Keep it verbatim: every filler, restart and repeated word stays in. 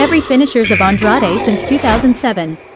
every finishers of Andrade since two thousand seven.